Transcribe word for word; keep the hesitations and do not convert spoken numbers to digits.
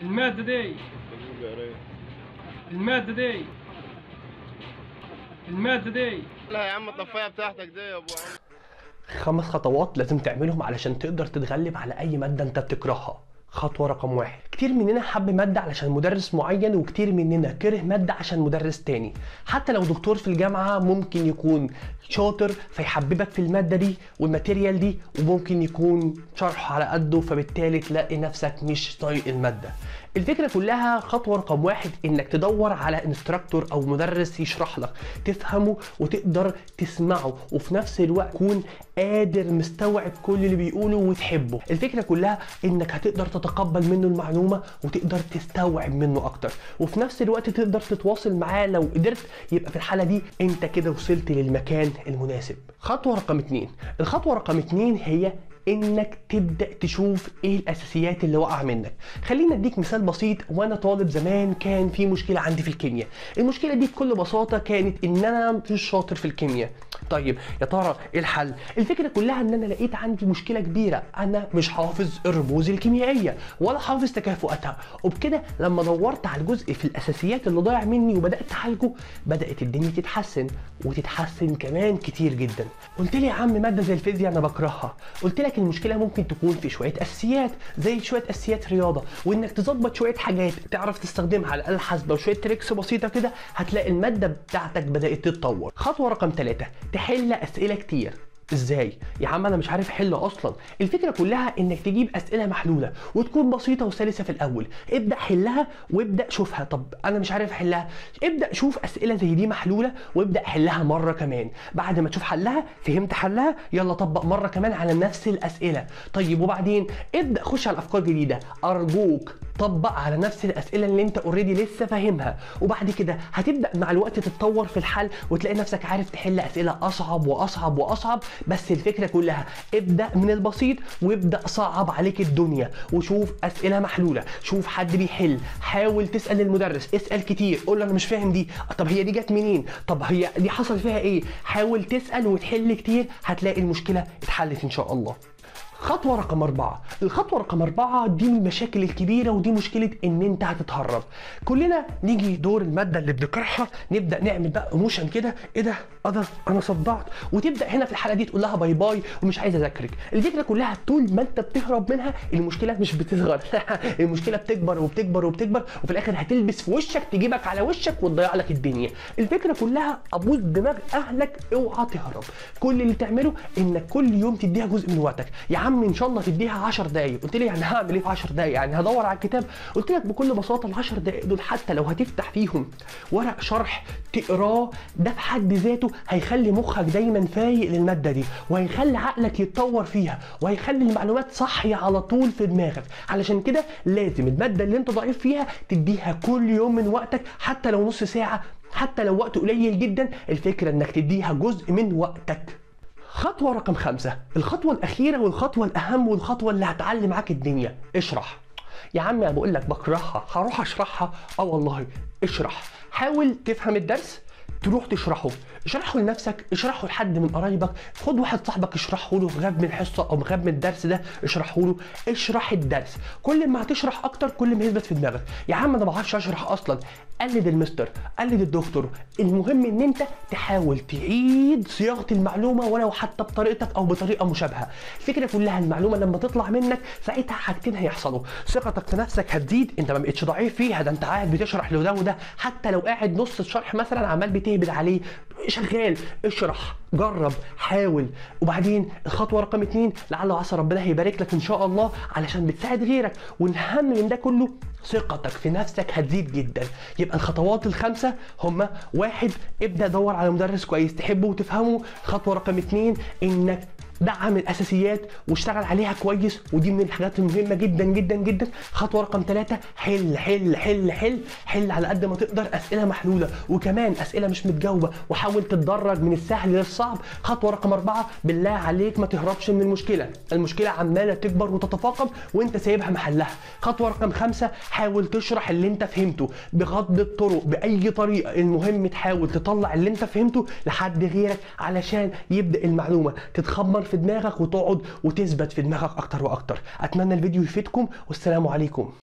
المادة دي المادة دي المادة دي لا يا عم الطفايه بتاعتك دي يا ابو عم. خمس خطوات لازم تعملهم علشان تقدر تتغلب على اي ماده انت بتكرهها. خطوه رقم واحد، كتير مننا حب ماده علشان مدرس معين، وكتير مننا كره ماده عشان مدرس تاني. حتى لو دكتور في الجامعه ممكن يكون شاطر فيحببك في الماده دي والماتيريال دي، وممكن يكون شرحه على قده فبالتالي تلاقي نفسك مش طايق الماده. الفكره كلها خطوه رقم واحد انك تدور على انستراكتور او مدرس يشرح لك تفهمه وتقدر تسمعه، وفي نفس الوقت تكون قادر مستوعب كل اللي بيقوله وتحبه. الفكره كلها انك هتقدر تتقبل منه المعلومه وتقدر تستوعب منه اكتر، وفي نفس الوقت تقدر تتواصل معاه. لو قدرت يبقى في الحاله دي انت كده وصلت للمكان المناسب. خطوه رقم اتنين، الخطوه رقم اتنين هي انك تبدا تشوف ايه الاساسيات اللي وقع منك. خلينا اديك مثال بسيط. وانا طالب زمان كان في مشكله عندي في الكيمياء. المشكله دي بكل بساطه كانت ان انا مش شاطر في الكيمياء. طيب يا ترى ايه الحل؟ الفكره كلها ان انا لقيت عندي مشكله كبيره، انا مش حافظ الرموز الكيميائيه ولا حافظ تكافؤاتها. وبكده لما دورت على الجزء في الاساسيات اللي ضايع مني وبدات اعالجه، بدات الدنيا تتحسن وتتحسن كمان كتير جدا. قلت لي يا عم ماده زي الفيزياء انا بكرهها. قلت لك المشكله ممكن تكون في شويه اساسيات، زي شويه اساسيات رياضه، وانك تظبط شويه حاجات تعرف تستخدمها على الاله الحاسبه وشويه تريكس بسيطه كده، هتلاقي الماده بتاعتك بدات تتطور. خطوه رقم ثلاثة، تحل اسئله كتير. ازاي؟ يا عم انا مش عارف احل اصلا. الفكره كلها انك تجيب اسئله محلوله وتكون بسيطه وسلسه في الاول. ابدا حلها وابدا شوفها. طب انا مش عارف احلها، ابدا شوف اسئله زي دي محلوله وابدا حلها مره كمان. بعد ما تشوف حلها فهمت حلها، يلا طبق مره كمان على نفس الاسئله. طيب وبعدين ابدا خش على افكار جديده. ارجوك طبق على نفس الاسئله اللي انت اوريدي لسه فاهمها، وبعد كده هتبدا مع الوقت تتطور في الحل وتلاقي نفسك عارف تحل اسئله اصعب واصعب واصعب. بس الفكره كلها ابدا من البسيط وابدا صعب عليك الدنيا، وشوف اسئله محلوله، شوف حد بيحل، حاول تسال المدرس، اسال كتير، قول له انا مش فاهم دي، طب هي دي جت منين، طب هي دي حصل فيها ايه. حاول تسال وتحل كتير، هتلاقي المشكله اتحلت ان شاء الله. خطوة رقم أربعة، الخطوة رقم أربعة دي من المشاكل الكبيرة، ودي مشكلة إن أنت هتتهرب. كلنا نيجي دور المادة اللي بنكرهها نبدأ نعمل بقى ايموشن كده، إيه ده؟ أنا أنا صدعت، وتبدأ هنا في الحالة دي تقول لها باي باي ومش عايز أذاكرك. الفكرة كلها طول ما أنت بتهرب منها المشكلة مش بتصغر المشكلة بتكبر وبتكبر وبتكبر، وفي الآخر هتلبس في وشك، تجيبك على وشك وتضيع لك الدنيا. الفكرة كلها أبوظ دماغ أهلك، أوعى تهرب. كل اللي تعمله إنك كل يوم تديها جزء من وقتك. يا عم ان شاء الله تديها عشر دقايق. قلت لي يعني هعمل ايه في عشر دقايق؟ يعني هدور على الكتاب؟ قلت لك بكل بساطه ال عشر دقايق دول حتى لو هتفتح فيهم ورق شرح تقراه، ده في حد ذاته هيخلي مخك دايما فايق للماده دي، وهيخلي عقلك يتطور فيها، وهيخلي المعلومات صحيه على طول في دماغك. علشان كده لازم الماده اللي انت ضعيف فيها تديها كل يوم من وقتك، حتى لو نص ساعه، حتى لو وقت قليل جدا. الفكره انك تديها جزء من وقتك. خطوة رقم خمسة، الخطوة الأخيرة والخطوة الأهم والخطوة اللي هتعلي معاك الدنيا. اشرح. يا عم أنا بقول لك بكرهها، هروح أشرحها؟ أه والله اشرح. حاول تفهم الدرس، تروح تشرحه. اشرحه لنفسك، اشرحه لحد من قرايبك، خد واحد صاحبك اشرحه له، غاب من الحصه او غاب من الدرس ده اشرحه له. اشرح الدرس، كل ما هتشرح اكتر كل ما يثبت في دماغك. يا عم انا ما بعرفش اشرح اصلا، قلد المستر، قلد الدكتور. المهم ان انت تحاول تعيد صياغه المعلومه ولو حتى بطريقتك او بطريقه مشابهه. الفكره كلها المعلومه لما تطلع منك ساعتها حاجتين هيحصلوا، ثقتك في نفسك هتزيد، انت ما بقتش ضعيف فيها، ده انت قاعد بتشرح لده وده، حتى لو قاعد نص الشرح مثلا عمال بتهبد عليه، شغال اشرح، جرب، حاول. وبعدين الخطوه رقم اتنين، لعل وعسى ربنا هيبارك لك ان شاء الله علشان بتساعد غيرك. والاهم من ده كله ثقتك في نفسك هتزيد جدا. يبقى الخطوات الخمسه هما: واحد، ابدا دور على مدرس كويس تحبه وتفهمه. خطوه رقم اتنين، انك دعم الاساسيات واشتغل عليها كويس، ودي من الحاجات المهمه جدا جدا جدا. خطوه رقم ثلاثة، حل حل حل حل حل على قد ما تقدر اسئله محلوله، وكمان اسئله مش متجاوبه، وحاول تتدرج من السهل للصعب. خطوه رقم أربعة، بالله عليك ما تهربش من المشكله، المشكله عماله تكبر وتتفاقم وانت سايبها محلها. خطوه رقم خمسة، حاول تشرح اللي انت فهمته بغض الطرق باي طريقه، المهم تحاول تطلع اللي انت فهمته لحد غيرك علشان يبدا المعلومه تتخمر في دماغك وتقعد وتثبت في دماغك اكتر واكتر. اتمنى الفيديو يفيدكم، والسلام عليكم.